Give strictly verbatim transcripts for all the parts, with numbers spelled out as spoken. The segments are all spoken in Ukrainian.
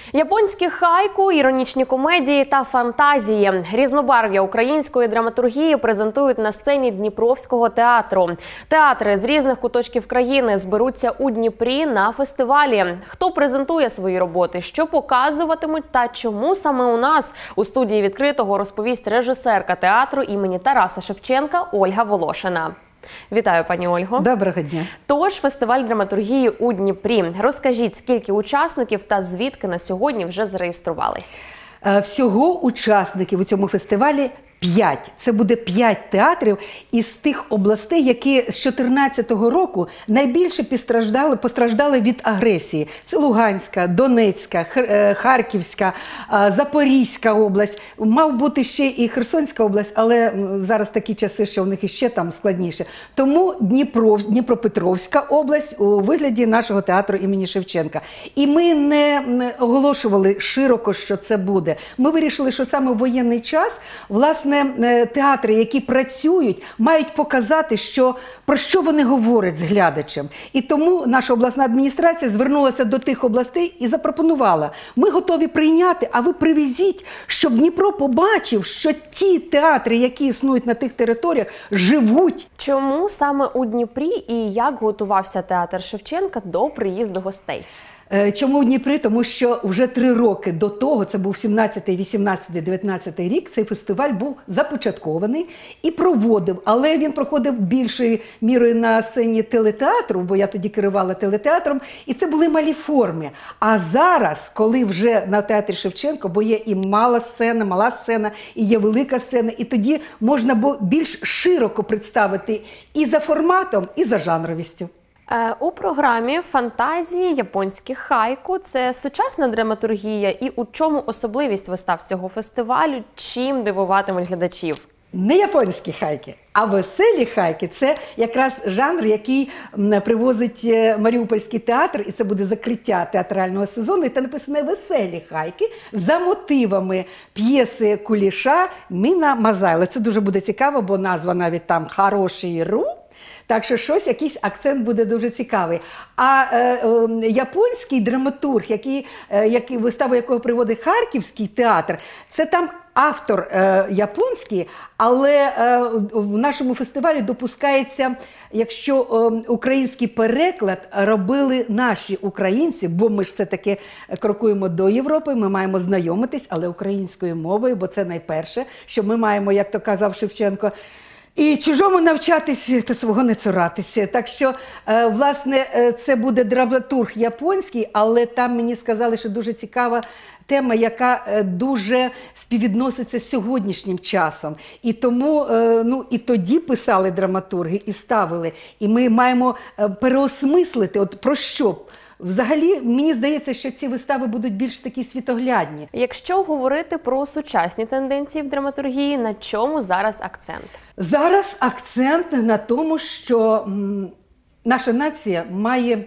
Японські хайку, іронічні комедії та фантазії. Різнобарв'я української драматургії презентують на сцені Дніпровського театру. Театри з різних куточків країни зберуться у Дніпрі на фестивалі. Хто презентує свої роботи, що показуватимуть та чому саме у нас? У студії «Відкритого» розповість режисерка театру імені Тараса Шевченка Ольга Волошина. Вітаю, пані Ольго. Доброго дня. Тож, фестиваль драматургії у Дніпрі. Розкажіть, скільки учасників та звідки на сьогодні вже зареєструвались? Всього учасників у цьому фестивалі п'ять. Це буде п'ять театрів із тих областей, які з дві тисячі чотирнадцятого року найбільше постраждали, постраждали від агресії. Це Луганська, Донецька, Харківська, Запорізька область. Мав бути ще і Херсонська область, але зараз такі часи, що в них іще там складніше. Тому Дніпро, Дніпропетровська область у вигляді нашого театру імені Шевченка. І ми не оголошували широко, що це буде. Ми вирішили, що саме в воєнний час, власне, театри, які працюють, мають показати, що, про що вони говорять з глядачем. І тому наша обласна адміністрація звернулася до тих областей і запропонувала: ми готові прийняти, а ви привезіть, щоб Дніпро побачив, що ті театри, які існують на тих територіях, живуть. Чому саме у Дніпрі і як готувався театр Шевченка до приїзду гостей? Чому в Дніпрі? Тому що вже три роки до того, це був сімнадцятий, вісімнадцятий, дев'ятнадцятий рік, цей фестиваль був започаткований і проводив. Але він проходив більшою мірою на сцені телетеатру, бо я тоді керувала телетеатром, і це були малі форми. А зараз, коли вже на театрі Шевченка, бо є і мала сцена, мала сцена, і є велика сцена, і тоді можна було більш широко представити і за форматом, і за жанровістю. У програмі фантазії, японські хайку – це сучасна драматургія, і у чому особливість вистав цього фестивалю, чим дивуватимуть глядачів? Не японські хайки, а веселі хайки – це якраз жанр, який привозить Маріупольський театр, і це буде закриття театрального сезону, і це написано «Веселі хайки» за мотивами п'єси Куліша Міна Мазайло. Це дуже буде цікаво, бо назва навіть там «Хороший ру». Так що щось, якийсь акцент буде дуже цікавий. А е, е, японський драматург, який, е, який, виставу якого приводить Харківський театр, це там автор е, японський, але е, в нашому фестивалі допускається, якщо е, український переклад робили наші українці, бо ми ж все-таки крокуємо до Європи, ми маємо знайомитись, але українською мовою, бо це найперше, що ми маємо, як то казав Шевченко, і чужому навчатися, то свого не цуратися. Так що, власне, це буде драматург японський, але там мені сказали, що дуже цікава тема, яка дуже співвідноситься з сьогоднішнім часом. І тому, ну, і тоді писали драматурги, і ставили. І ми маємо переосмислити, от про що. Взагалі, мені здається, що ці вистави будуть більш такі світоглядні. Якщо говорити про сучасні тенденції в драматургії, на чому зараз акцент? Зараз акцент на тому, що м, наша нація має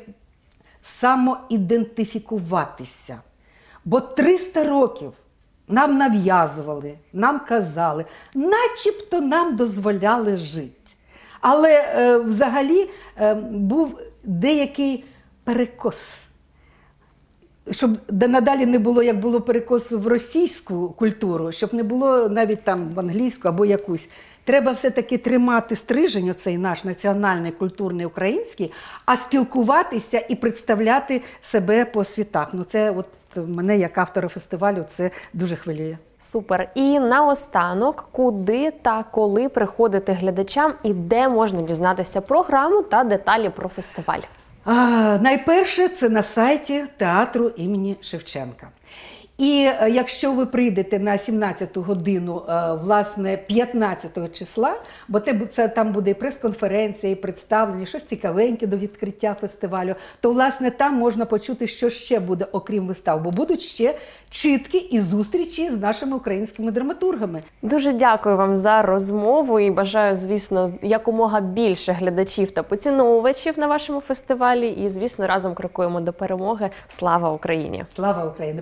самоідентифікуватися. Бо триста років нам нав'язували, нам казали, начебто нам дозволяли жити. Але е, взагалі е, був деякий перекос. Щоб надалі не було, як було перекос в російську культуру, щоб не було навіть там в англійську або якусь. Треба все-таки тримати стрижень, оцей наш національний, культурний, український, а спілкуватися і представляти себе по світах. Ну це от мене, як автора фестивалю, це дуже хвилює. Супер. І наостанок, куди та коли приходити глядачам і де можна дізнатися програму та деталі про фестиваль? А, найперше, це на сайті театру імені Шевченка. І якщо ви прийдете на сімнадцяту годину, власне, п'ятнадцятого числа, бо це, там буде і прес-конференція, і представлення, щось цікавеньке до відкриття фестивалю, то, власне, там можна почути, що ще буде, окрім вистав, бо будуть ще читки і зустрічі з нашими українськими драматургами. Дуже дякую вам за розмову і бажаю, звісно, якомога більше глядачів та поціновувачів на вашому фестивалі. І, звісно, разом крокуємо до перемоги. Слава Україні! Слава Україні!